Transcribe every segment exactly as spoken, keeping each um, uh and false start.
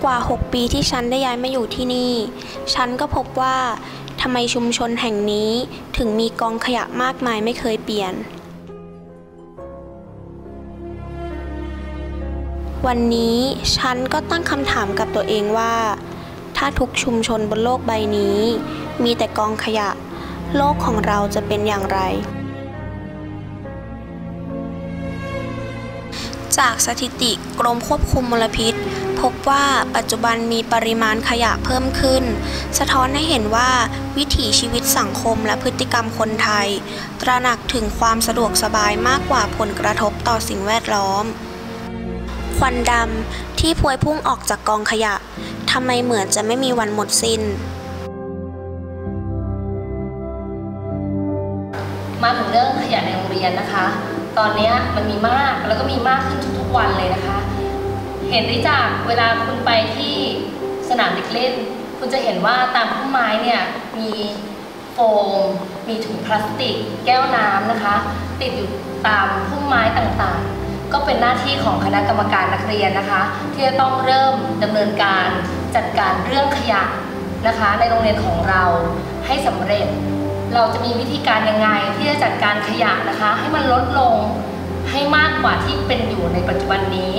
กว่าหกปีที่ฉันได้ย้ายมาอยู่ที่นี่ฉันก็พบว่าทำไมชุมชนแห่งนี้ถึงมีกองขยะมากมายไม่เคยเปลี่ยนวันนี้ฉันก็ตั้งคำถามกับตัวเองว่าถ้าทุกชุมชนบนโลกใบนี้มีแต่กองขยะโลกของเราจะเป็นอย่างไรจากสถิติกรมควบคุมมลพิษพบว่าปัจจุบันมีปริมาณขยะเพิ่มขึ้นสะท้อนให้เห็นว่าวิถีชีวิตสังคมและพฤติกรรมคนไทยตระหนักถึงความสะดวกสบายมากกว่าผลกระทบต่อสิ่งแวดล้อมควันดำที่พวยพุ่งออกจากกองขยะทำไมเหมือนจะไม่มีวันหมดสิ้นมาถึงเรื่องขยะในโรงเรียนนะคะตอนนี้มันมีมากแล้วก็มีมากขึ้นทุกๆวันเลยนะคะเห็นได้จากเวลาคุณไปที่สนามเด็กเล่นคุณจะเห็นว่าตามพุ่มไม้เนี่ยมีโฟมมีถุงพลาสติกแก้วน้ำนะคะติดอยู่ตามพุ่มไม้ต่างๆก็เป็นหน้าที่ของคณะกรรมการนักเรียนนะคะที่จะต้องเริ่มดำเนินการจัดการเรื่องขยะนะคะในโรงเรียนของเราให้สำเร็จเราจะมีวิธีการยังไงที่จะจัดการขยะนะคะให้มันลดลงให้มากกว่าที่เป็นอยู่ในปัจจุบันนี้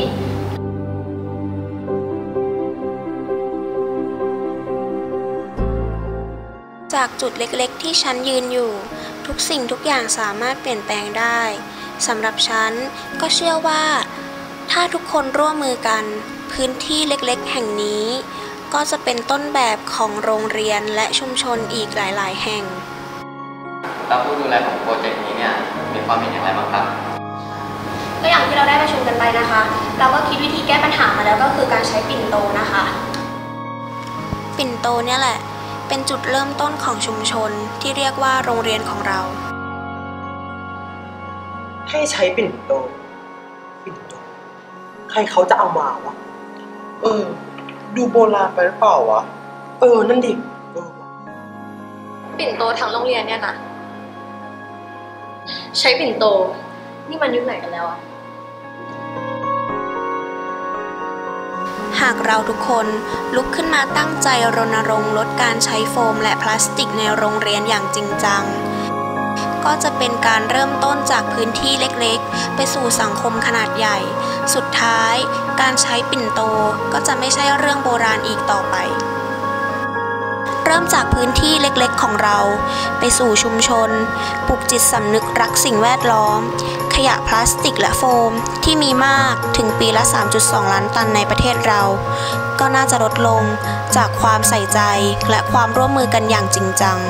จากจุดเล็กๆที่ฉันยืนอยู่ทุกสิ่งทุกอย่างสามารถเปลี่ยนแปลงได้สำหรับฉันก็เชื่อว่าถ้าทุกคนร่วมมือกันพื้นที่เล็กๆแห่งนี้ก็จะเป็นต้นแบบของโรงเรียนและชุมชนอีกหลายๆแห่งแล้วผู้ดูแลของโปรเจกต์นี้เนี่ยมีความเห็นอย่างไรบ้างครับก็อย่างที่เราได้ประชุมกันไปนะคะเราก็คิดวิธีแก้ปัญหามาแล้วก็คือการใช้ปิ่นโตนะคะปิ่นโตเนี่ยแหละเป็นจุดเริ่มต้นของชุมชนที่เรียกว่าโรงเรียนของเราให้ใช้ปิ่นโตปิ่นโตใครเขาจะเอามาวะเออดูโบราณไปหรือเปล่าวะเออนั่นดิปิ่นโตทั้งโรงเรียนเนี่ยนะใช้ปิ่นโตนี่มันยุคไหนกันแล้วอะหากเราทุกคนลุกขึ้นมาตั้งใจรณรงค์ลดการใช้โฟมและพลาสติกในโรงเรียนอย่างจริงจังก็จะเป็นการเริ่มต้นจากพื้นที่เล็กๆไปสู่สังคมขนาดใหญ่สุดท้ายการใช้ปิ่นโตก็จะไม่ใช่เรื่องโบราณอีกต่อไปเริ่มจากพื้นที่เล็กๆของเราไปสู่ชุมชนปลุกจิตสำนึกรักสิ่งแวดล้อมขยะพลาสติกและโฟมที่มีมากถึงปีละ สามจุดสอง ล้านตันในประเทศเราก็น่าจะลดลงจากความใส่ใจและความร่วมมือกันอย่างจริงจัง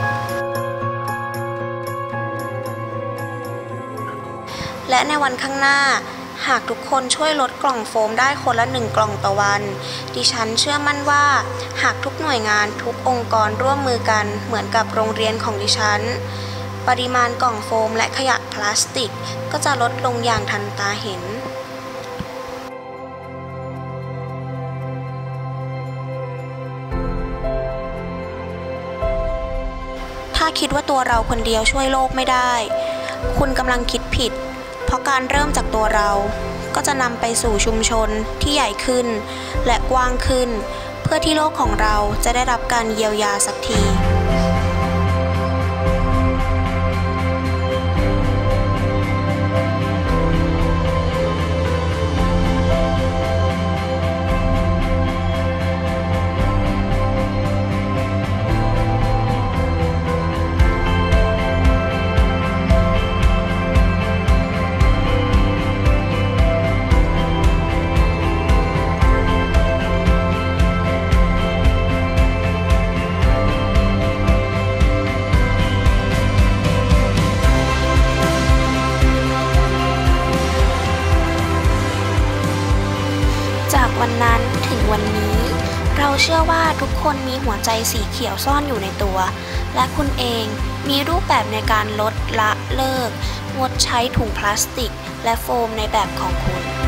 และในวันข้างหน้าหากทุกคนช่วยลดกล่องโฟมได้คนละหนึ่งกล่องต่อวันดิฉันเชื่อมั่นว่าหากทุกหน่วยงานทุกองค์กรร่วมมือกันเหมือนกับโรงเรียนของดิฉันปริมาณกล่องโฟมและขยะพลาสติกก็จะลดลงอย่างทันตาเห็นถ้าคิดว่าตัวเราคนเดียวช่วยโลกไม่ได้คุณกำลังคิดผิดเพราะการเริ่มจากตัวเราก็จะนำไปสู่ชุมชนที่ใหญ่ขึ้นและกว้างขึ้นเพื่อที่โลกของเราจะได้รับการเยียวยาสักทีจากวันนั้นถึงวันนี้เราเชื่อว่าทุกคนมีหัวใจสีเขียวซ่อนอยู่ในตัวและคุณเองมีรูปแบบในการลดละเลิกงดใช้ถุงพลาสติกและโฟมในแบบของคุณ